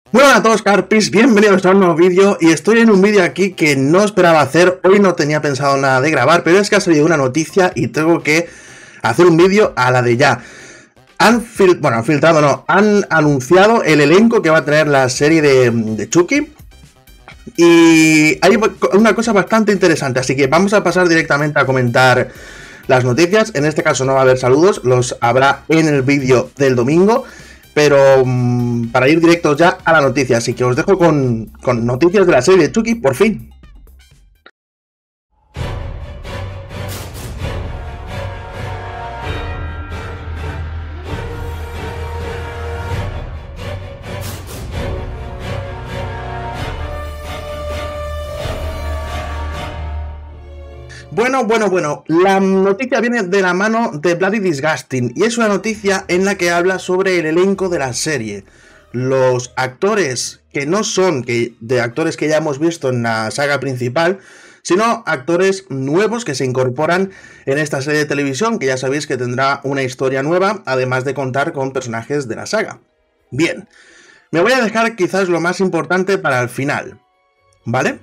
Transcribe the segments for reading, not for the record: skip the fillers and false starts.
Bueno, a todos Carpis, bienvenidos a un nuevo vídeo y estoy en un vídeo aquí que no esperaba hacer. Hoy no tenía pensado nada de grabar, pero es que ha salido una noticia y tengo que hacer un vídeo a la de ya. Han anunciado el elenco que va a tener la serie de Chucky. Y hay una cosa bastante interesante, así que vamos a pasar directamente a comentar las noticias. En este caso no va a haber saludos, los habrá en el vídeo del domingo. Pero para ir directos ya a la noticia, así que os dejo con noticias de la serie de Chucky, por fin. Bueno, la noticia viene de la mano de Bloody Disgusting y es una noticia en la que habla sobre el elenco de la serie. Los actores que no son de actores que ya hemos visto en la saga principal, sino actores nuevos que se incorporan en esta serie de televisión, que ya sabéis que tendrá una historia nueva, además de contar con personajes de la saga. Bien, me voy a dejar quizás lo más importante para el final, ¿vale?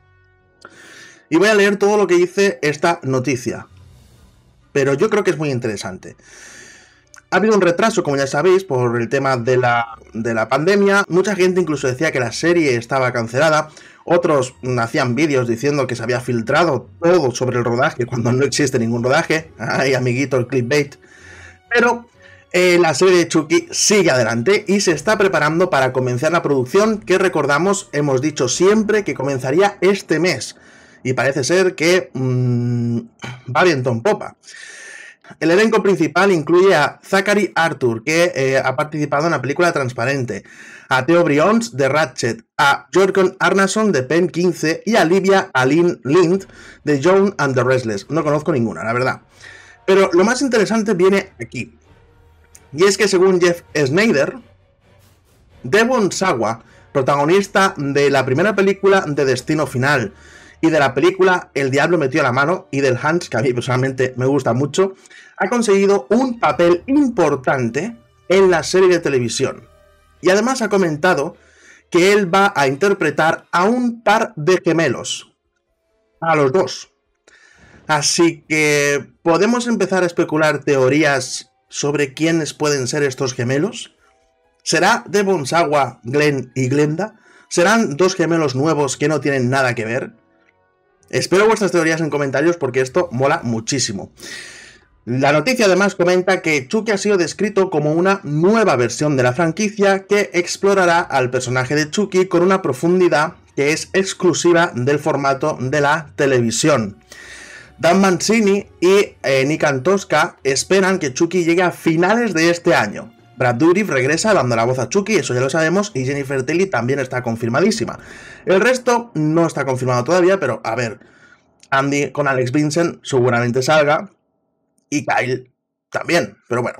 Y voy a leer todo lo que dice esta noticia, pero yo creo que es muy interesante. Ha habido un retraso, como ya sabéis, por el tema de la pandemia. Mucha gente incluso decía que la serie estaba cancelada. Otros hacían vídeos diciendo que se había filtrado todo sobre el rodaje, cuando no existe ningún rodaje. Ay, amiguito, el clickbait. Pero la serie de Chucky sigue adelante y se está preparando para comenzar la producción, que recordamos, hemos dicho siempre que comenzaría este mes. Y parece ser que va viento en popa. El elenco principal incluye a Zachary Arthur, que ha participado en la película Transparente, a Theo Brions de Ratchet, a Jörgen Arnason de Pen 15 y a Livia Aline Lind de Joan and the Restless. No conozco ninguna, la verdad. Pero lo más interesante viene aquí. Y es que según Jeff Snyder, Devon Sawa, protagonista de la primera película de Destino Final y de la película El Diablo metió la mano y del Hans, que a mí personalmente me gusta mucho, ha conseguido un papel importante en la serie de televisión. Y además ha comentado que él va a interpretar a un par de gemelos, a los dos. Así que podemos empezar a especular teorías sobre quiénes pueden ser estos gemelos. ¿Será Devon Sawa, Glenn y Glenda? ¿Serán dos gemelos nuevos que no tienen nada que ver? Espero vuestras teorías en comentarios porque esto mola muchísimo. La noticia además comenta que Chucky ha sido descrito como una nueva versión de la franquicia que explorará al personaje de Chucky con una profundidad que es exclusiva del formato de la televisión. Dan Mancini y Nick Antosca esperan que Chucky llegue a finales de este año. Brad Dourif regresa dando la voz a Chucky, eso ya lo sabemos, y Jennifer Tilly también está confirmadísima. El resto no está confirmado todavía, pero a ver, Andy con Alex Vincent seguramente salga, y Kyle también, pero bueno.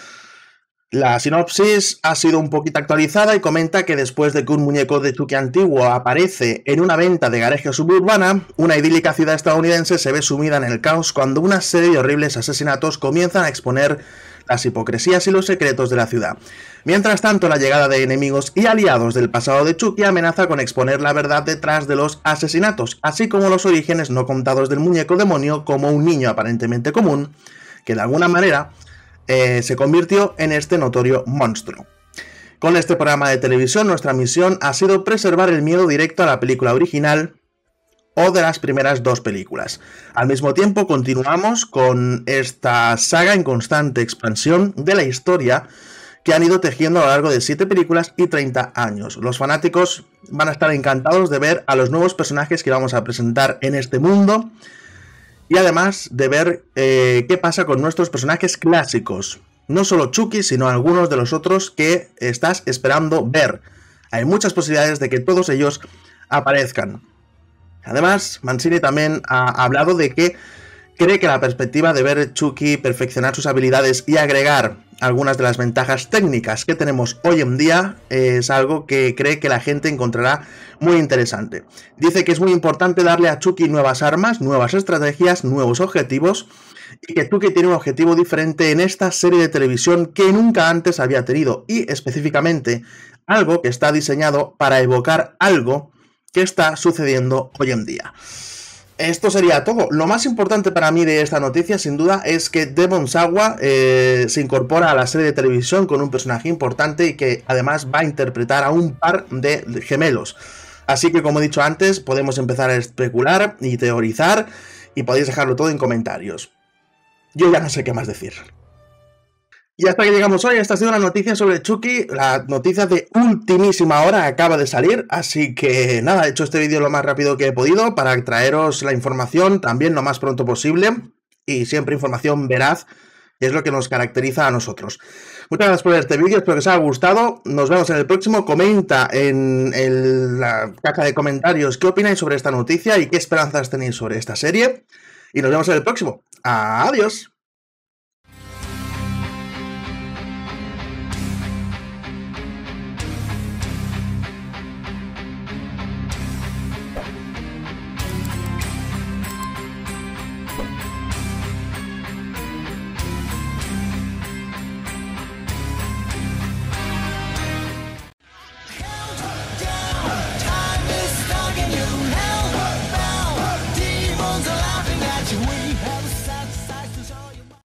La sinopsis ha sido un poquito actualizada y comenta que después de que un muñeco de Chucky antiguo aparece en una venta de garaje suburbana, una idílica ciudad estadounidense se ve sumida en el caos cuando una serie de horribles asesinatos comienzan a exponer las hipocresías y los secretos de la ciudad. Mientras tanto, la llegada de enemigos y aliados del pasado de Chucky amenaza con exponer la verdad detrás de los asesinatos, así como los orígenes no contados del muñeco demonio como un niño aparentemente común, que de alguna manera se convirtió en este notorio monstruo. Con este programa de televisión, nuestra misión ha sido preservar el miedo directo a la película original o de las primeras dos películas. Al mismo tiempo, continuamos con esta saga en constante expansión de la historia que han ido tejiendo a lo largo de 7 películas y 30 años. Los fanáticos van a estar encantados de ver a los nuevos personajes que vamos a presentar en este mundo y además de ver qué pasa con nuestros personajes clásicos. No solo Chucky, sino algunos de los otros que estás esperando ver. Hay muchas posibilidades de que todos ellos aparezcan. Además, Mancini también ha hablado de que cree que la perspectiva de ver Chucky perfeccionar sus habilidades y agregar algunas de las ventajas técnicas que tenemos hoy en día es algo que cree que la gente encontrará muy interesante. Dice que es muy importante darle a Chucky nuevas armas, nuevas estrategias, nuevos objetivos y que Chucky tiene un objetivo diferente en esta serie de televisión que nunca antes había tenido, y específicamente algo que está diseñado para evocar algo que está sucediendo hoy en día. Esto sería todo. Lo más importante para mí de esta noticia, sin duda, es que Demon Sawa se incorpora a la serie de televisión con un personaje importante y que además va a interpretar a un par de gemelos. Así que, como he dicho antes, podemos empezar a especular y teorizar y podéis dejarlo todo en comentarios. Yo ya no sé qué más decir. Y hasta que llegamos hoy, esta ha sido la noticia sobre Chucky, la noticia de ultimísima hora acaba de salir, así que nada, he hecho este vídeo lo más rápido que he podido para traeros la información también lo más pronto posible, y siempre información veraz, que es lo que nos caracteriza a nosotros. Muchas gracias por ver este vídeo, espero que os haya gustado, nos vemos en el próximo, comenta en la caja de comentarios qué opináis sobre esta noticia y qué esperanzas tenéis sobre esta serie, y nos vemos en el próximo. ¡Adiós!